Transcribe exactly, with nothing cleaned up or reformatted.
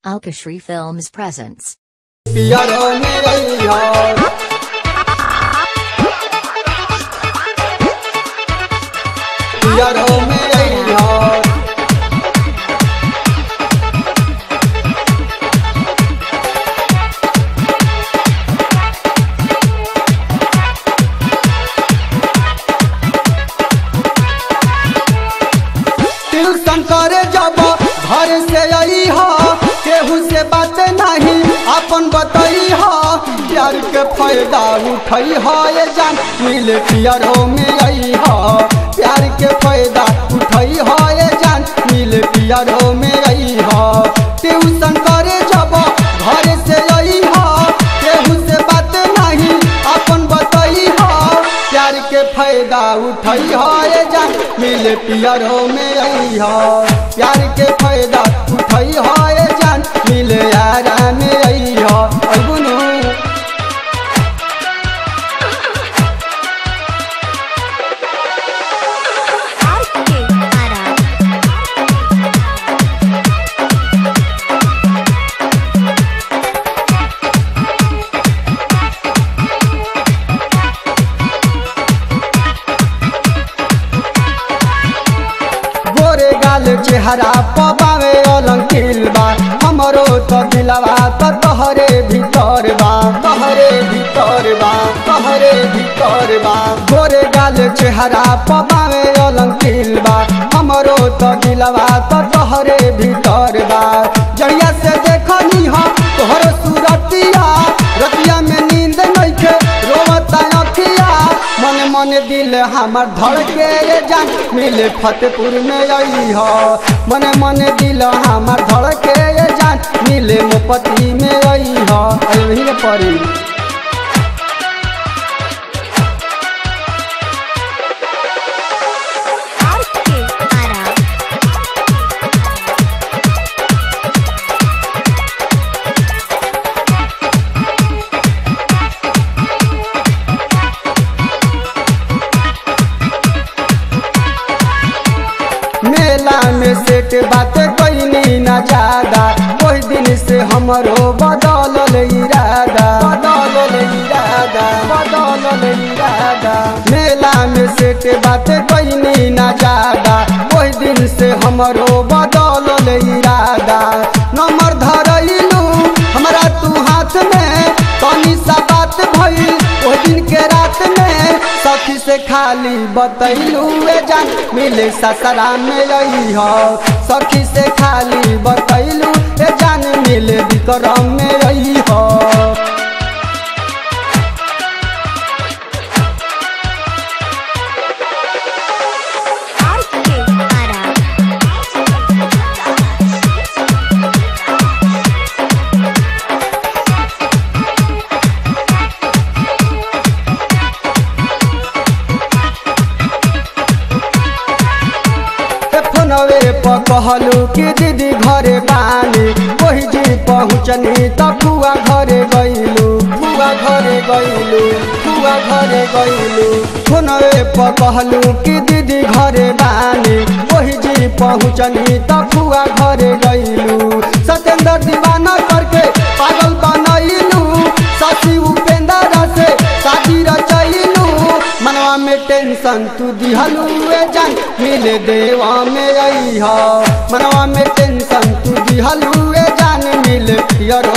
Alka Shri Films presents. Piro tuition करे जब घर से आई हा केहू से बात नहीं अपन बताई हा प्यार के फायदा उठाई हा ये जान मिले पियरो में आई हा प्यार के फायदा उठाई हा ये जान मिले पियरो में आई हा ट्यूशन करे जब घर से आई हा केहू से बात नहीं अपन बताई हा प्यार के फायदा उठाई हा ये जान मिले पियरो में आई हा प्यार के फायदा उठाई हा ये जान मिले यारा में आई हा अगुनु चेहरा पबावे अलंकिल बा हमरो तो दिलवा तो तोहरे भीतर बा तोहरे भीतर बा तोहरे भीतर बा गोरे गाल चेहरा पबावे अलंकिल बा हमरो तो दिलवा तो तोहरे भीतर बा जड़िया से देखनी हो तोहर सूरतिया रतिया में नींद नइखे रोवता अखिया मन मन दिल हमर धड़के ये जान मिले फतेहपुर में आई हो मन मन दिल हमर धड़के ये जान मिले मुपति में आई हो अभी परी मेला में सेट बात कईनी ना ज्यादा कोई दिन से हमरो बदल इरादा बदल इरादा बदल इरादा मेला में सेट बात कईनी ना ज्यादा कोई दिन से हमरो बदल इरादा नंबर धरइलू हमरा तू हाथ में तनी सा बात भइल ओह दिन के रात में सखी से खाली बतैलू ए जान मिले ससरा में आई हो सखी से खाली बतैलू ए जान मिले विक्रम में आई हो नवे कहलू कि दीदी घरे बानी वही जी पहुँचनी तो फुआ घरे गईलू फुआ घरे गईलू फुआ घरे गईलू फोनवे कहलू कि दीदी घरे बानी वही जी पहुँचनी तो फुआ घरे गईलू सतेंद्र दीवाना करके पागल बनैलू शशि उपेंद्र से शादी रचैलू मनवा में टेंशन तू दिहलू ए जान मिले देवा में आई हो मनवा में टेंशन तू दिहलू ए जान मिले पियरो